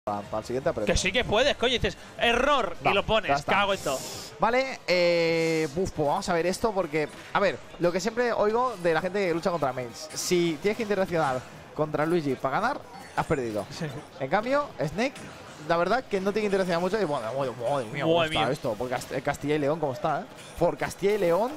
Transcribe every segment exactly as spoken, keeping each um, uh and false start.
para, para el siguiente aprieto. Que sí que puedes, coño. Dices, error, no, y lo pones. Cago en todo. Vale, eh, uf, pues vamos a ver esto porque, a ver, lo que siempre oigo de la gente que lucha contra mains, si tienes que interaccionar contra Luigi para ganar, has perdido. Sí. En cambio, Snake, la verdad que no tiene que interaccionar mucho y bueno, madre mía, ¿cómo está mía. esto? Por Castilla y León, ¿cómo está? Eh? Por Castilla y León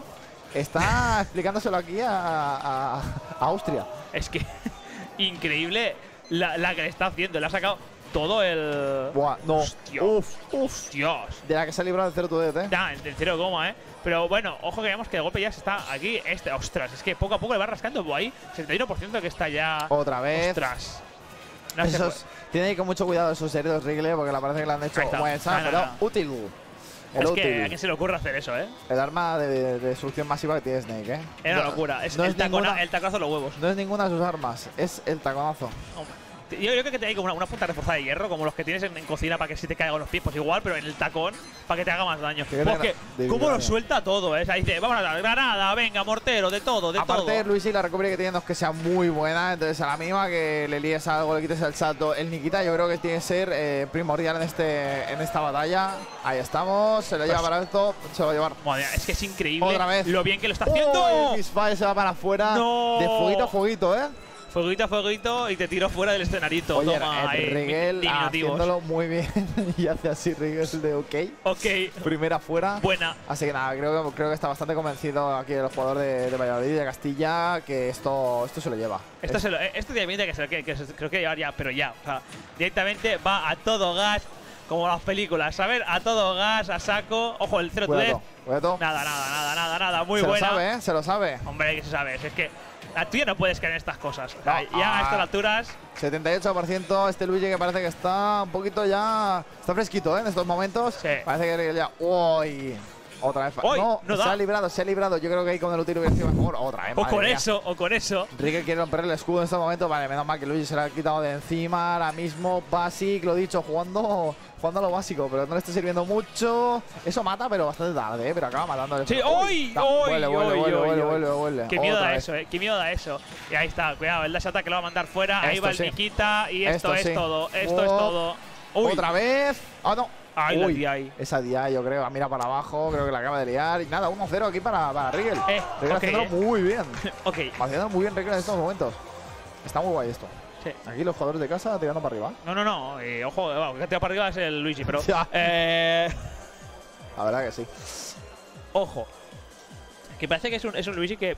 está explicándoselo aquí a, a, a Austria. Es que increíble la, la que le está haciendo, le ha sacado todo el… Buah, no. Hostia. Uf, uf. Dios. De la que se ha librado el cero to death, eh. Nah, el cero coma, eh. Pero bueno, ojo que vemos que de golpe ya se está aquí. Este, ostras, es que poco a poco le va rascando ahí. setenta y uno por ciento que está ya… Otra vez. Ostras. No esos, tiene que ir con mucho cuidado esos heridos Wrigley porque la parece que le han hecho buena, no, pero no, no. útil. El es útil. Que a quién se le ocurre hacer eso, eh. El arma de, de, de destrucción masiva que tiene Snake, eh. Es una no, locura. Es, no el, es tacona, ninguna, el taconazo de los huevos. No es ninguna de sus armas, es el taconazo. Oh. Yo creo que te hay como una, una punta reforzada de hierro, como los que tienes en, en cocina para que si te caigan los pies, pues igual, pero en el tacón para que te haga más daño. Porque, ¿cómo lo suelta todo? ¿eh? O sea, dice, vamos a dar granada, venga, mortero, de todo, de Aparte, todo. Aparte, Luigi, la recovery que tiene no es que sea muy buena, entonces a la mínima que le líes algo, le quites el salto. El Nikita yo creo que tiene que ser eh, primordial en este en esta batalla. Ahí estamos, se lo lleva pues, para esto, se lo va a llevar. Madre, es que es increíble Otra vez. lo bien que lo está haciendo. Oh, el Misfire se va para afuera. No. De fueguito a fueguito, ¿eh? Fueguito a fueguito y te tiró fuera del escenarito. Oye, Toma, el Rigel haciéndolo muy bien y hace así Rigel de ok. Ok. Primera fuera. Buena. Así que nada, creo que, creo que está bastante convencido aquí el jugador de, de Valladolid y de Castilla que esto, esto se lo lleva. Esto, se lo, esto directamente que, se, que, que se, creo que llevar ya, pero ya. O sea, directamente va a todo gas. Como las películas, ¿sabes? A todo gas, a saco. Ojo, el cero to death. Nada, nada, nada, nada, nada. Muy se buena. Se lo sabe, ¿eh? Se lo sabe. Hombre, que se sabe. Es que la tuya no puedes caer en estas cosas. O sea, no, ya ah, a estas alturas. setenta y ocho por ciento. Este Luigi que parece que está un poquito ya. Está fresquito, ¿eh? En estos momentos. Sí. Parece que ya. ¡Uy! Otra vez. Uy, no, no se da. ha librado, se ha librado. Yo creo que ahí con el tiro hubiera sido mejor. Otra vez. O con mía. eso, o con eso. Rigel quiere romper el escudo en este momento. Vale, menos mal que Luigi se lo ha quitado de encima. Ahora mismo, Basic, lo dicho, jugando. Jugando a lo básico, pero no le está sirviendo mucho. Eso mata, pero bastante tarde, ¿eh? Pero acaba matando. Sí, ¡uy! Vuelve, vuelve, vuelve, vuelve, vuelve. Qué miedo da eso, ¿eh? Qué miedo da eso. Y ahí está, cuidado, el dash attack que lo va a mandar fuera. Ahí va el Nikita y esto, es todo. Esto es todo. Otra vez. ¡Ah, no! Ay, la D I. Esa D I, yo creo. Mira para abajo, creo que la acaba de liar. Y nada, uno cero aquí para, para Rigel. Eh, Rigel okay, haciéndolo eh. muy bien. Ok. Haciéndolo muy bien Rigel en estos momentos. Está muy guay esto. Sí. Aquí los jugadores de casa tirando para arriba. No, no, no. Eh, ojo, bueno, que tira para arriba es el Luigi, pero. eh, la verdad que sí. Ojo. Que parece que es un, es un Luigi que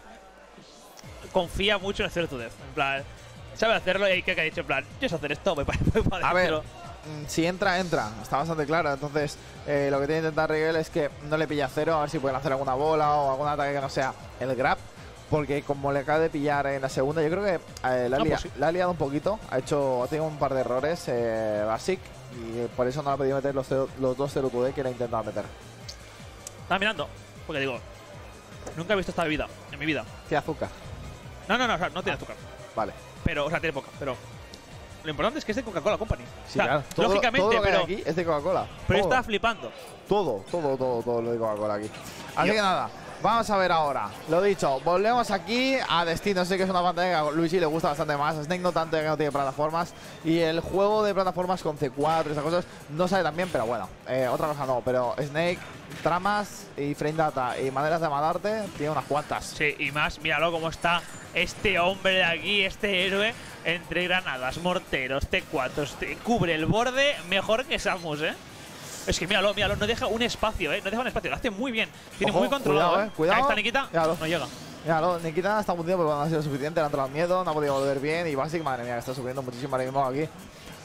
confía mucho en el cero to death. En plan, sabe hacerlo y que ha dicho, en plan, yo sé hacer esto, me parece para A ver, si entra, entra. Está bastante claro. Entonces, eh, lo que tiene que intentar Rigel es que no le pilla cero, a ver si pueden hacer alguna bola o algún ataque que no sea el grab. Porque como le acaba de pillar en la segunda, yo creo que eh, la, ha liado, la ha liado un poquito. Ha hecho, ha tenido un par de errores eh, Basic y por eso no ha podido meter los, cero, los dos cero to death que le ha intentado meter. Estaba mirando, porque digo, nunca he visto esta bebida en mi vida. Tiene azúcar. No, no, no, o sea, no tiene azúcar. Vale. Pero, o sea, tiene poca, pero lo importante es que es de Coca-Cola Company. Sí, o sea, claro. Todo, lógicamente, todo lo que pero hay aquí es de Coca-Cola. Pero todo. estaba flipando. Todo, todo, todo, todo lo de Coca-Cola aquí. Así Yo. que nada. Vamos a ver ahora, lo dicho, volvemos aquí a Destino. Sé que es una pantalla que a Luigi le gusta bastante más, a Snake no tanto, ya que no tiene plataformas. Y el juego de plataformas con C cuatro y esas cosas no sale tan bien, pero bueno, eh, otra cosa no. Pero Snake, tramas y frame data y maneras de matarte, tiene unas cuantas. Sí, y más, míralo cómo está este hombre de aquí, este héroe, entre granadas, morteros, T cuatro, te cubre el borde mejor que Samus, ¿eh? Es que míralo, míralo, no deja un espacio, ¿eh? No deja un espacio, lo hace muy bien. Tiene Ojo, muy controlado, cuidado, ¿eh? Cuidado. Ahí está Nikita, míralo. no llega. Míralo, Nikita está hundido, pero no ha sido suficiente, le ha entrado miedo, no ha podido volver bien. Y Basic, madre mía, que está sufriendo muchísimo ahora mismo aquí.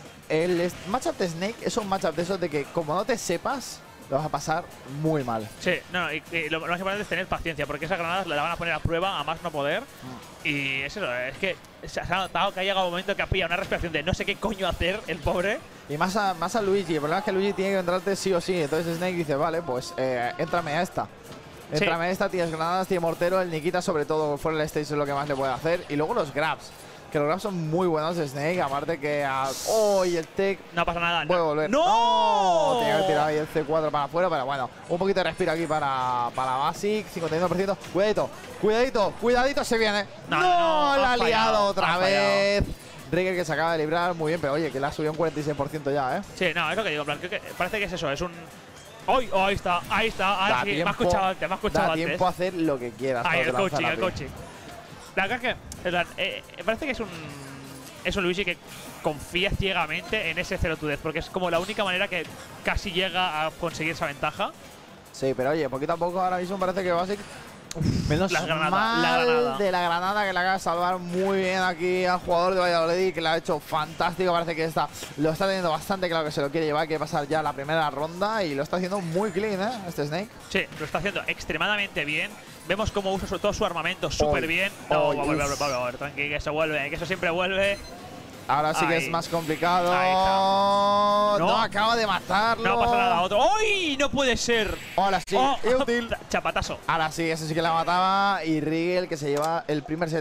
El matchup de Snake es un matchup de esos de que, como no te sepas, lo vas a pasar muy mal. Sí, no, no y, y lo, lo más importante es tener paciencia, porque esas granadas la van a poner a prueba a más no poder. Mm. Y es eso, es que se ha notado que ha llegado un momento que ha pillado una respiración de no sé qué coño hacer el pobre. Y más a, más a Luigi, el problema es que Luigi tiene que entrarte sí o sí. Entonces Snake dice, vale, pues eh, éntrame a esta. Éntrame sí. a esta, tienes granadas, tienes mortero, el Nikita sobre todo fuera del stage es lo que más le puede hacer. Y luego los grabs. Que los grabs son muy buenos de Snake, aparte que a… ¡Oh! Y el tech… No pasa nada. Puede no. volver. ¡No! ¡No! Tiene que tirar ahí el C cuatro para afuera, pero bueno. Un poquito de respiro aquí para, para Basic, cincuenta y uno por ciento. Cuidadito, cuidadito, cuidadito se viene. No, ¡No! no, no La ha fallado, liado otra vez. Rigel que se acaba de librar muy bien, pero oye, que la ha subido un cuarenta y seis por ciento ya, ¿eh? Sí, no, es lo que digo, en plan, creo que parece que es eso, es un… ¡Ay! Oh, ahí está, ahí está, ahora Da sí, tiempo, me has escuchado antes, me has escuchado da antes. tiempo a hacer lo que quieras. Ahí, el cuando te coaching, lanza el la pi. coaching. La verdad es que, en plan, eh, parece que es un… Es un Luigi que confía ciegamente en ese cero to death, porque es como la única manera que casi llega a conseguir esa ventaja. Sí, pero oye, poquito a poco ahora mismo parece que Basic… Menos La granada, mal la granada. de la granada que le acaba de salvar muy bien aquí al jugador de Valladolid, que le ha hecho fantástico. Parece que está, lo está teniendo bastante claro que se lo quiere llevar, quiere pasar ya la primera ronda y lo está haciendo muy clean, ¿eh? Este Snake. Sí, lo está haciendo extremadamente bien. Vemos cómo usa sobre todo su armamento súper bien. No, Hoy, va a volver, uf. va a volver, tranqui, que eso vuelve, que eso siempre vuelve. Ahora sí que Ahí. es más complicado. Ahí está. No, No. acaba de matarlo. No pasa nada, otro. ¡Uy! ¡No puede ser! Ahora sí, Oh, útil. chapatazo. Ahora sí, ese sí que la mataba. Y Rigel que se lleva el primer set.